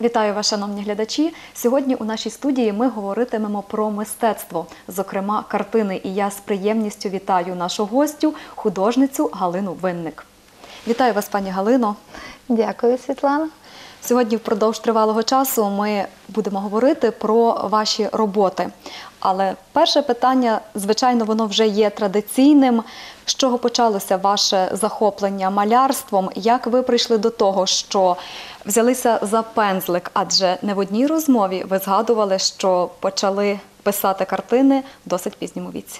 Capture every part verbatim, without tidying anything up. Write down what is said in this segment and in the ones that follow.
Вітаю вас, шановні глядачі! Сьогодні у нашій студії ми говоритимемо про мистецтво, зокрема картини. І я з приємністю вітаю нашу гостю, художницю Галину Винник. Вітаю вас, пані Галино! Дякую, Світлана! Сьогодні впродовж тривалого часу ми будемо говорити про ваші роботи. Але перше питання, звичайно, воно вже є традиційним. З чого почалося ваше захоплення малярством? Як ви прийшли до того, що взялися за пензлик? Адже не в одній розмові ви згадували, що почали писати картини в досить пізньому віці.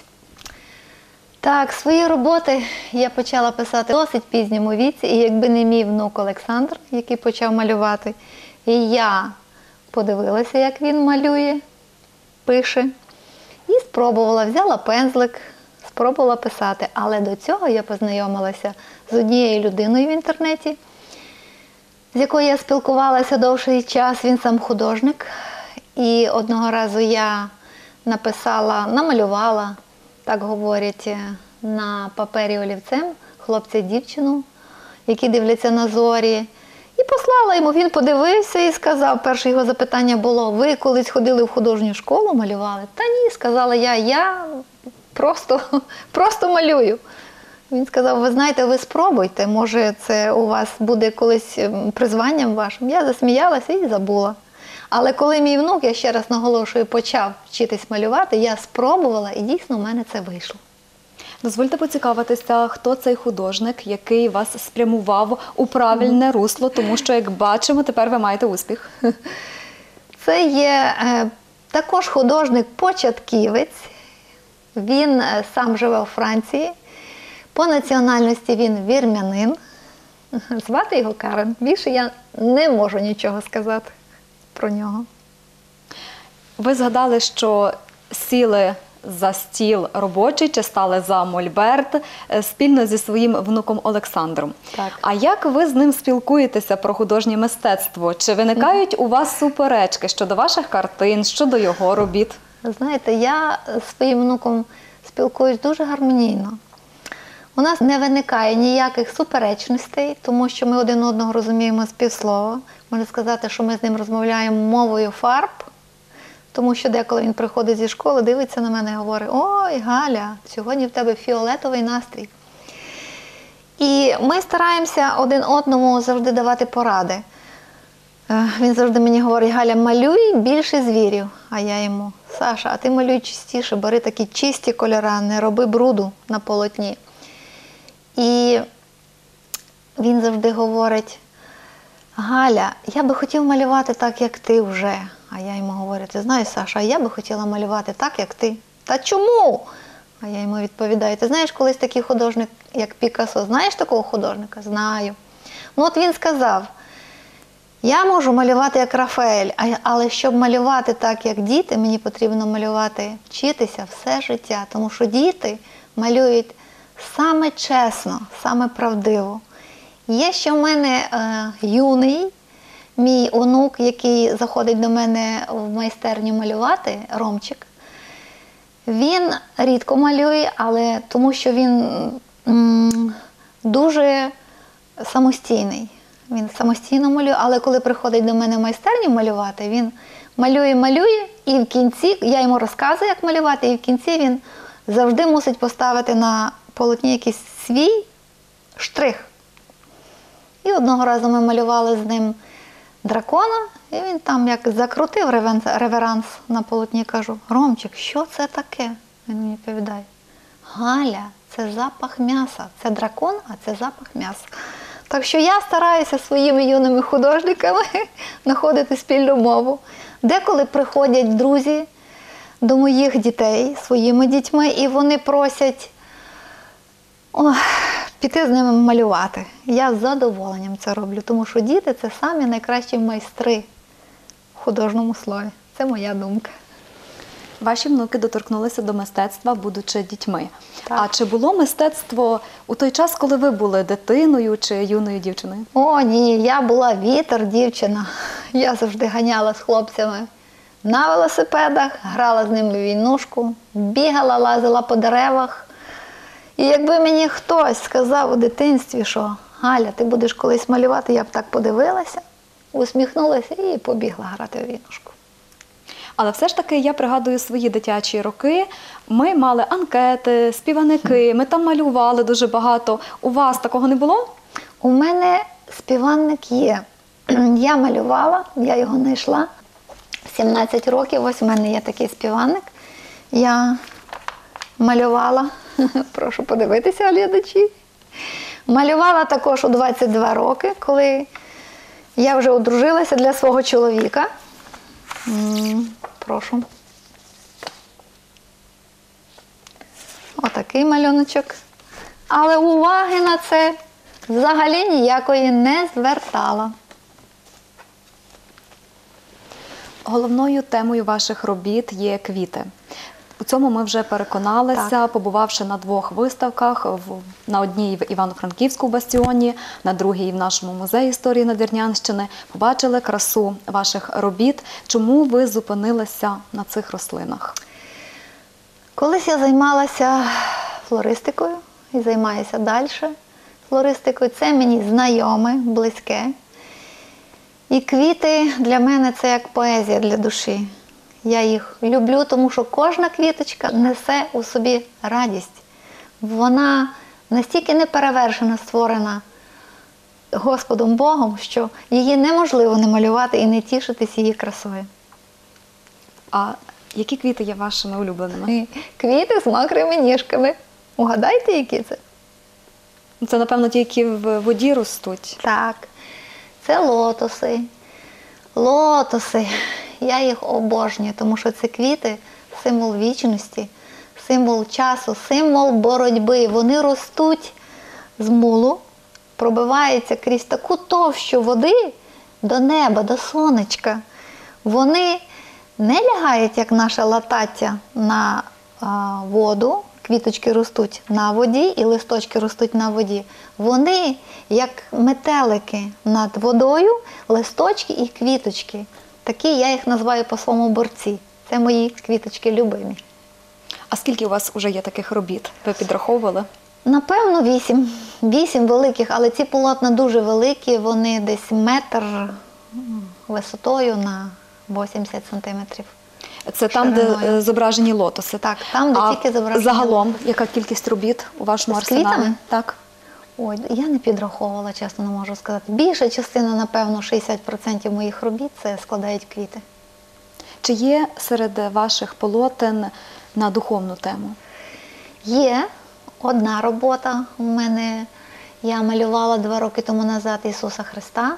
Так, свої роботи я почала писати в досить пізньому віці. І якби не мій внук Олександр, який почав малювати, і я подивилася, як він малює, пише, і спробувала, взяла пензлик, спробувала писати. Але до цього я познайомилася з однією людиною в інтернеті, з якою я спілкувалася довший час. Він сам художник. І одного разу я написала, намалювала, так говорять, на папері олівцем хлопця і дівчину, які дивляться на зорі. І послала йому, він подивився і сказав, перше його запитання було: ви колись ходили в художню школу, малювали? Та ні, сказала я, я просто, просто малюю. Він сказав, ви знаєте, ви спробуйте, може це у вас буде колись призванням вашим. Я засміялася і забула. Але коли мій внук, я ще раз наголошую, почав вчитись малювати, я спробувала і дійсно в мене це вийшло. Дозвольте поцікавитися, хто цей художник, який вас спрямував у правильне русло, тому що, як бачимо, тепер ви маєте успіх. Це є е, також художник-початківець. Він е, сам живе у Франції. По національності він вірмянин. Звати його Карен. Більше я не можу нічого сказати про нього. Ви згадали, що сіли за стіл робочий, чи стали за мольберт спільно зі своїм внуком Олександром. Так. А як ви з ним спілкуєтеся про художнє мистецтво? Чи виникають у вас суперечки щодо ваших картин, щодо його робіт? Знаєте, я з своїм внуком спілкуюсь дуже гармонійно. У нас не виникає ніяких суперечностей, тому що ми один одного розуміємо з півслова. Можна сказати, що ми з ним розмовляємо мовою фарб, тому що деколи він приходить зі школи, дивиться на мене і говорить: ой, Галя, сьогодні в тебе фіолетовий настрій. І ми стараємося один одному завжди давати поради. Він завжди мені говорить: Галя, малюй більше звірів. А я йому: Саша, а ти малюй чистіше, бери такі чисті кольори, не роби бруду на полотні. І він завжди говорить: Галя, я би хотів малювати так, як ти вже. А я йому говорю: ти знаєш, Саша, я би хотіла малювати так, як ти. Та чому? А я йому відповідаю: ти знаєш, колись такий художник, як Пікассо, знаєш такого художника? Знаю. Ну от він сказав: я можу малювати як Рафаель, але щоб малювати так, як діти, мені потрібно малювати, вчитися все життя. Тому що діти малюють саме чесно, саме правдиво. Є ще в мене е, юний, мій онук, який заходить до мене в майстерню малювати, Ромчик. Він рідко малює, але тому що він м, дуже самостійний. Він самостійно малює, але коли приходить до мене в майстерню малювати, він малює, малює, і в кінці, я йому розказую, як малювати, і в кінці він завжди мусить поставити на полотні якийсь свій штрих. І одного разу ми малювали з ним дракона, і він там як закрутив реверанс на полотні. Кажу: Ромчик, що це таке? Він мені відповідає: Галя, це запах м'яса. Це дракон, а це запах м'яса. Так що я стараюся своїми юними художниками знаходити спільну мову. Деколи приходять друзі до моїх дітей своїми дітьми, і вони просять О, піти з ними малювати. Я з задоволенням це роблю, тому що діти – це самі найкращі майстри в художньому слові. Це моя думка. Ваші внуки доторкнулися до мистецтва, будучи дітьми. Так. А чи було мистецтво у той час, коли ви були дитиною чи юною дівчиною? О, ні, я була вітер, дівчина. Я завжди ганяла з хлопцями на велосипедах, грала з ними в війнушку, бігала, лазила по деревах. І якби мені хтось сказав у дитинстві, що Галя, ти будеш колись малювати, я б так подивилася. усміхнулася і побігла грати в вінушку. Але все ж таки я пригадую свої дитячі роки. Ми мали анкети, співаники, ми там малювали дуже багато. У вас такого не було? У мене співанник є. Я малювала, я його знайшла. В сімнадцять років, ось у мене є такий співанник. Я малювала, прошу подивитися, глядачі. Малювала також у двадцять два роки, коли я вже одружилася для свого чоловіка. М, Прошу. Отакий малюночок. Але уваги на це взагалі ніякої не звертала. Головною темою ваших робіт є квіти. У цьому ми вже переконалися, Так. побувавши на двох виставках, в- на одній в Івано-Франківську бастіоні, на другій в нашому музеї історії Надвірнянщини. Побачили красу ваших робіт. Чому ви зупинилися на цих рослинах? Колись я займалася флористикою і займаюся далі флористикою. Це мені знайоме, близьке. І квіти для мене це як поезія для душі. Я їх люблю, тому що кожна квіточка несе у собі радість. Вона настільки неперевершена, створена Господом Богом, що її неможливо не малювати і не тішитись її красою. А які квіти є вашими улюбленими? І квіти з мокрими ніжками. Угадайте, які це? Це, напевно, ті, які в воді ростуть. Так, це лотоси. Лотоси. Я їх обожнюю, тому що це квіти – символ вічності, символ часу, символ боротьби. Вони ростуть з мулу, пробиваються крізь таку товщу води до неба, до сонечка. Вони не лягають, як наша латаття, на а, воду. Квіточки ростуть на воді і листочки ростуть на воді. Вони, як метелики над водою, листочки і квіточки. Такі я їх називаю по-своєму борці. Це мої квіточки любимі. А скільки у вас вже є таких робіт? Ви підраховували? Напевно, вісім. Вісім великих, але ці полотна дуже великі, вони десь метр висотою на вісімдесят сантиметрів. Це там, де Шириною. е, зображені лотоси. Так, там, де а тільки зображені загалом, яка кількість робіт у вашому З арсеналі? квітами? Так. Ой, я не підраховувала, чесно не можу сказати. Більша частина, напевно, шістдесят відсотків моїх робіт це складають квіти. Чи є серед ваших полотен на духовну тему? Є одна робота у мене. Я малювала два роки тому назад Ісуса Христа.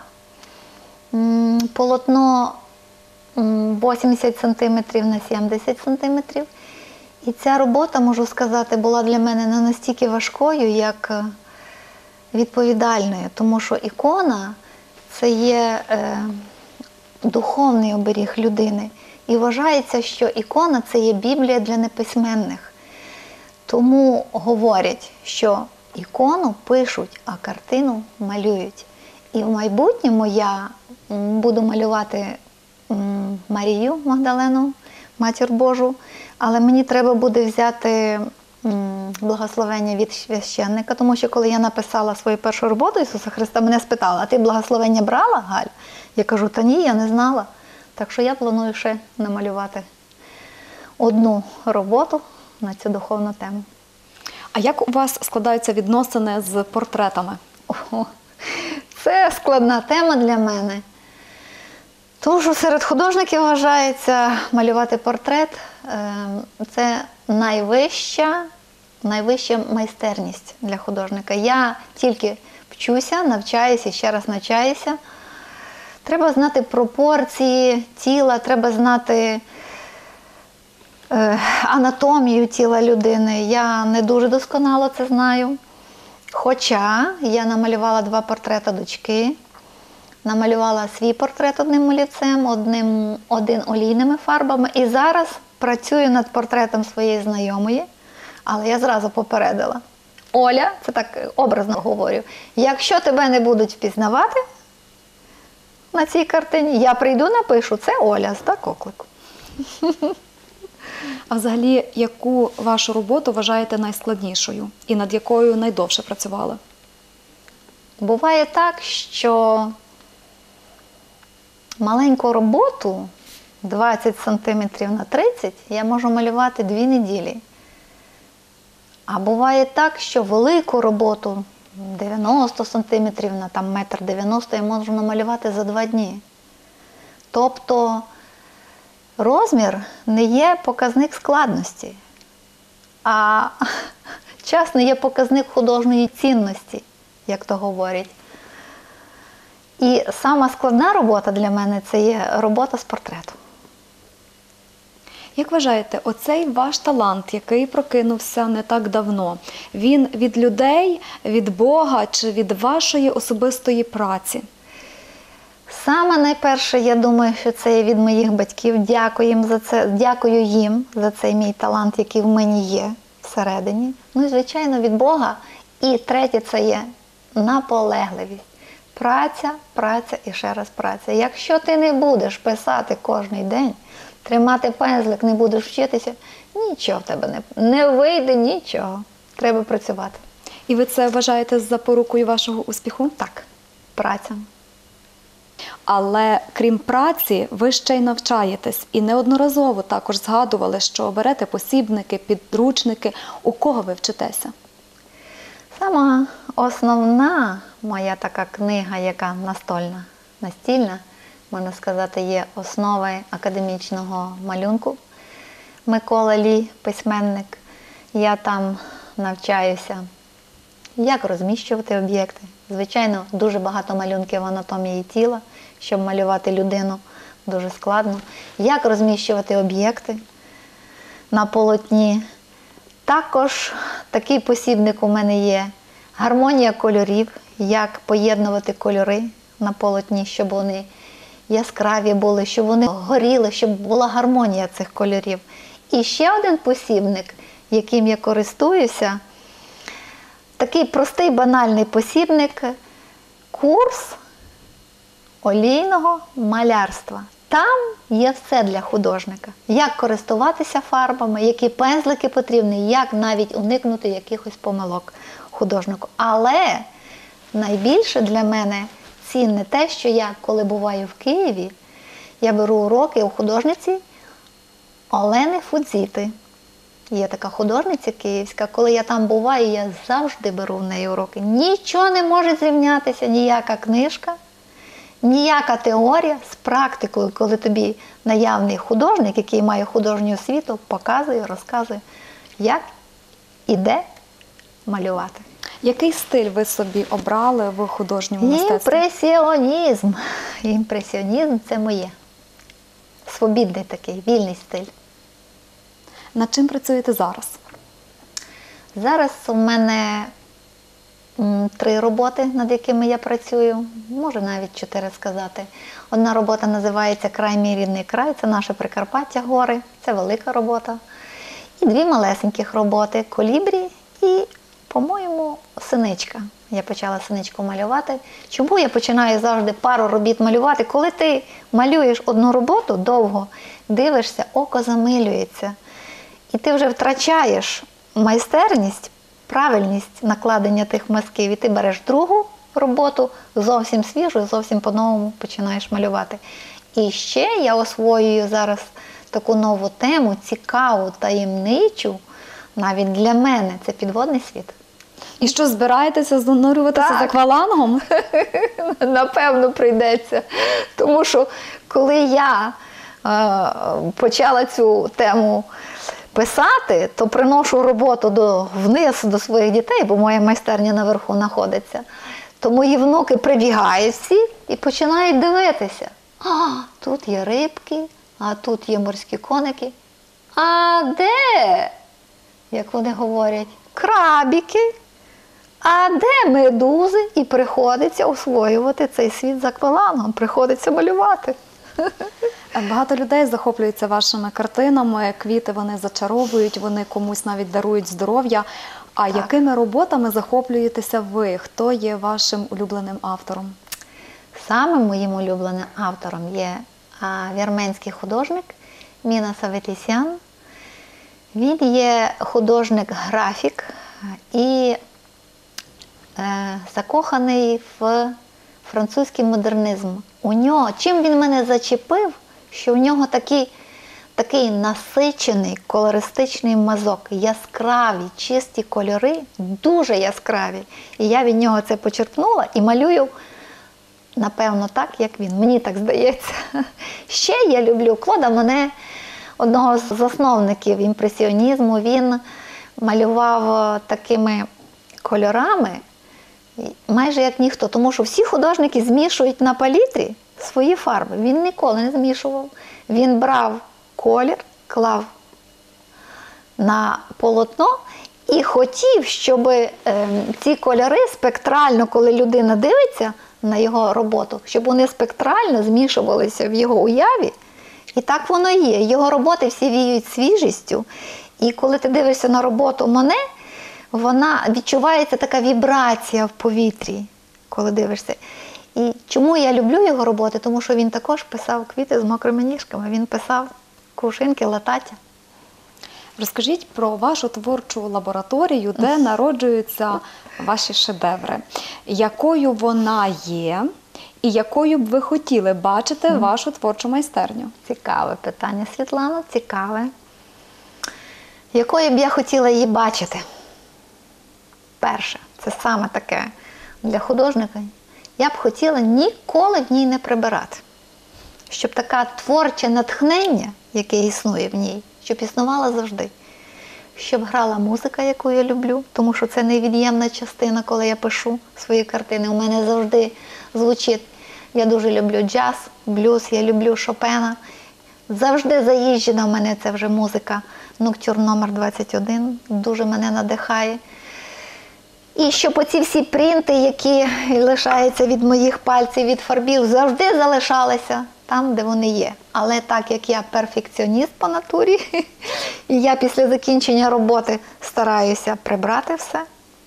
М, Полотно м, вісімдесят сантиметрів на сімдесят сантиметрів. І ця робота, можу сказати, була для мене не настільки важкою, як е, відповідальною. Тому що ікона – це є е, духовний оберіг людини. І вважається, що ікона – це є Біблія для неписьменних. Тому говорять, що ікону пишуть, а картину малюють. І в майбутньому я м, буду малювати м, Марію Магдалену, Матір Божу, але мені треба буде взяти м, благословення від священника, тому що коли я написала свою першу роботу Ісуса Христа, мене спитали, а ти благословення брала, Галь? Я кажу, та ні, я не знала. Так що я планую ще намалювати одну роботу на цю духовну тему. А як у вас складаються відносини з портретами? О, це складна тема для мене. Тому що серед художників вважається малювати портрет е, – це найвища, найвища майстерність для художника. Я тільки вчуся, навчаюся, ще раз навчаюся. Треба знати пропорції тіла, треба знати е, анатомію тіла людини. Я не дуже досконало це знаю. Хоча я намалювала два портрети дочки, намалювала свій портрет одним олівцем, одним, один олійними фарбами. І зараз працюю над портретом своєї знайомої, але я зразу попередила. Оля, це так образно говорю, якщо тебе не будуть впізнавати на цій картині, я прийду, напишу, це Оля, з так оклику. А взагалі, яку вашу роботу вважаєте найскладнішою і над якою найдовше працювали? Буває так, що маленьку роботу двадцять сантиметрів на тридцять я можу малювати дві неділі. А буває так, що велику роботу дев'яносто сантиметрів на там метр дев'яносто я можу намалювати за два дні. Тобто розмір не є показник складності, а час не є показник художньої цінності, як то говорять. І сама складна робота для мене – це є робота з портрету. Як вважаєте, оцей ваш талант, який прокинувся не так давно, він від людей, від Бога чи від вашої особистої праці? Саме найперше, я думаю, що це є від моїх батьків. Дякую їм за це, дякую їм за цей мій талант, який в мені є всередині. Ну і, звичайно, від Бога. І третє – це є наполегливість. Праця, праця і ще раз праця. Якщо ти не будеш писати кожен день, тримати пензлик, не будеш вчитися, нічого в тебе не, не вийде, нічого. Треба працювати. І ви це вважаєте запорукою вашого успіху? Так, праця. Але крім праці, ви ще й навчаєтесь. І неодноразово також згадували, що берете посібники, підручники. У кого ви вчитеся? Сама основна моя така книга, яка настольна, настільна, можна сказати, є основи академічного малюнку. Микола Лі, письменник. Я там навчаюся, як розміщувати об'єкти. Звичайно, дуже багато малюнків анатомії тіла, щоб малювати людину, дуже складно. Як розміщувати об'єкти на полотні. Також такий посібник у мене є гармонія кольорів, як поєднувати кольори на полотні, щоб вони яскраві були, щоб вони горіли, щоб була гармонія цих кольорів. І ще один посібник, яким я користуюся, такий простий банальний посібник, курс олійного малярства. Там є все для художника. Як користуватися фарбами, які пензлики потрібні, як навіть уникнути якихось помилок художнику. Але найбільше для мене цінне те, що я, коли буваю в Києві, я беру уроки у художниці Олени Фудзіти. Є така художниця київська. Коли я там буваю, я завжди беру в неї уроки. Нічого не може зрівнятися, ніяка книжка, ніяка теорія з практикою, коли тобі наявний художник, який має художню освіту, показує, розказує, як і де малювати. Який стиль ви собі обрали в художньому мистецтві? Імпресіонізм. Імпресіонізм – це моє. Свобідний такий, вільний стиль. Над чим працюєте зараз? Зараз у мене м, три роботи, над якими я працюю, може навіть чотири сказати. Одна робота називається «Край мій рідний край», це наше Прикарпаття, гори, це велика робота. І дві малесеньких роботи «Колібрі» і, по-моєму, «Синичка». Я почала синичку малювати. Чому я починаю завжди пару робіт малювати? Коли ти малюєш одну роботу довго, дивишся, око замилюється. І ти вже втрачаєш майстерність, правильність накладення тих мазків. І ти береш другу роботу, зовсім свіжу, зовсім по-новому починаєш малювати. І ще я освоюю зараз таку нову тему, цікаву, таємничу, навіть для мене, це підводний світ. І що, збираєтеся занурюватися Так. з аквалангом? Напевно, прийдеться. Тому що коли я е, почала цю тему писати, то приношу роботу до, вниз до своїх дітей, бо моя майстерня наверху знаходиться. То мої внуки прибігають всі і починають дивитися. А, тут є рибки, а тут є морські коники. А де, як вони говорять, крабіки? А де медузи? І приходиться освоювати цей світ з аквалангом, приходиться малювати. Багато людей захоплюються вашими картинами, квіти вони зачаровують, вони комусь навіть дарують здоров'я. А Так. якими роботами захоплюєтеся ви? Хто є вашим улюбленим автором? Самим моїм улюбленим автором є а, вірменський художник Мінас Аветісян. Він є художник-графік і е, закоханий в французький модернізм. У нього, чим він мене зачепив, що у нього такий, такий насичений колористичний мазок, яскраві, чисті кольори, дуже яскраві. І я від нього це почерпнула і малюю, напевно, так, як він. Мені так здається. Ще я люблю Клода Моне, одного з засновників імпресіонізму. Він малював такими кольорами, майже як ніхто, тому що всі художники змішують на палітрі свої фарби. Він ніколи не змішував. Він брав колір, клав на полотно і хотів, щоб е, ці кольори спектрально, коли людина дивиться на його роботу, щоб вони спектрально змішувалися в його уяві. І так воно і є. Його роботи всі віють свіжістю. І коли ти дивишся на роботу Моне, вона відчувається така вібрація в повітрі, коли дивишся. І чому я люблю його роботи? Тому що він також писав квіти з мокрими ніжками, він писав кувшинки, латаття. Розкажіть про вашу творчу лабораторію, де народжуються ваші шедеври. Якою вона є і якою б ви хотіли бачити вашу творчу майстерню? Цікаве питання, Світлано, цікаве. Якою б я хотіла її бачити? Перше, це саме таке для художника. Я б хотіла ніколи в ній не прибирати. Щоб таке творче натхнення, яке існує в ній, щоб існувало завжди. Щоб грала музика, яку я люблю, тому що це невід'ємна частина, коли я пишу свої картини. У мене завжди звучить. Я дуже люблю джаз, блюз, я люблю Шопена. Завжди заїжджена в мене це вже музика. Ноктюр номер двадцять один дуже мене надихає. І щоб оці всі принти, які лишаються від моїх пальців, від фарбів, завжди залишалися там, де вони є. Але так як я перфекціоніст по натурі, і я після закінчення роботи стараюся прибрати все,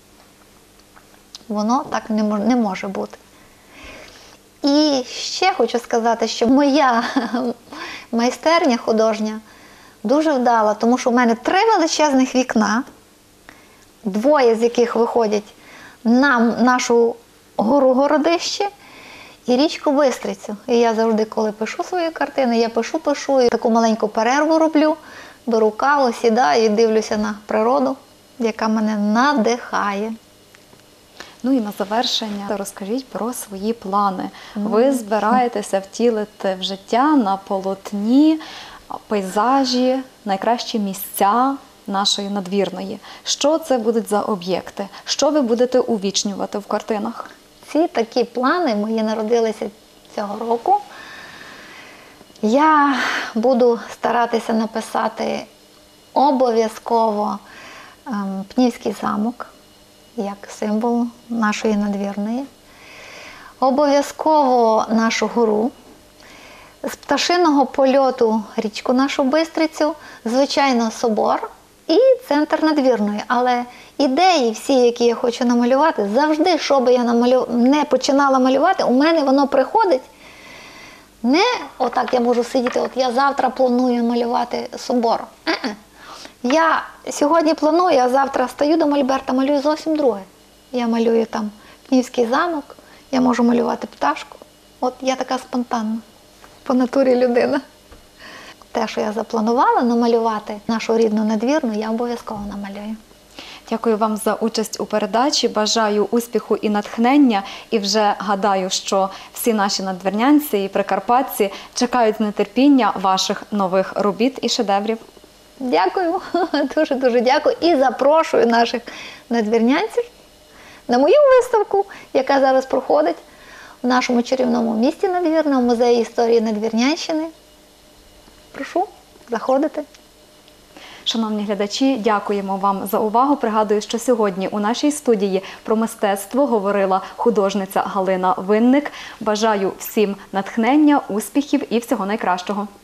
воно так не може, не може бути. І ще хочу сказати, що моя майстерня художня дуже вдала, тому що в мене три величезних вікна, двоє з яких виходять на нашу гору Городище і річку Бистрицю. І я завжди, коли пишу свої картини, я пишу-пишу, і таку маленьку перерву роблю, беру каву, сідаю і дивлюся на природу, яка мене надихає. Ну і на завершення розкажіть про свої плани. Ви збираєтеся втілити в життя на полотні пейзажі, найкращі місця нашої надвірної. Що це будуть за об'єкти? Що ви будете увічнювати в картинах? Ці такі плани мої народилися цього року. Я буду старатися написати обов'язково ем, Пнівський замок, як символ нашої надвірної. Обов'язково нашу гору. З пташиного польоту річку нашу Бистрицю, звичайно, собор і центр надвірної. Але ідеї всі, які я хочу намалювати, завжди, що би я намалю... не починала малювати, у мене воно приходить. Не отак я можу сидіти, от я завтра планую малювати собор. Е-е. Я сьогодні планую, а завтра стаю до мольберта, малюю зовсім друге. Я малюю там Пнівський замок, я можу малювати пташку. От я така спонтанна, по натурі людина. Те, що я запланувала намалювати нашу рідну надвірну, я обов'язково намалюю. Дякую вам за участь у передачі. Бажаю успіху і натхнення. І вже гадаю, що всі наші надвірнянці і прикарпатці чекають з нетерпіння ваших нових робіт і шедеврів. Дякую, дуже-дуже дякую. І запрошую наших надвірнянців на мою виставку, яка зараз проходить в нашому чарівному місті Надвірна, в музеї історії Надвірнянщини. Прошу, заходити. Шановні глядачі, дякуємо вам за увагу. Пригадую, що сьогодні у нашій студії про мистецтво говорила художниця Галина Винник. Бажаю всім натхнення, успіхів і всього найкращого.